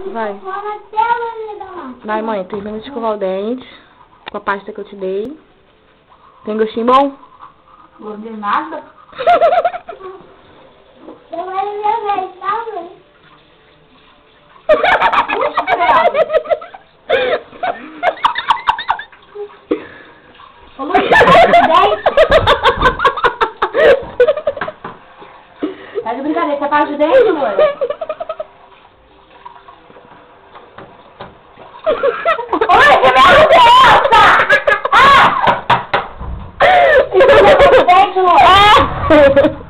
Vai. Vai, mãe, termina de escovar o dente com a pasta que eu te dei. Tem gostinho bom? Gosto de nada. Agora é minha vez, tá, mãe? Ô, Luiz, passa o dente. Tá de brincadeira, você passa o dente, amor? Oi, que merda é essa? Ah! Você passa o dente, amor?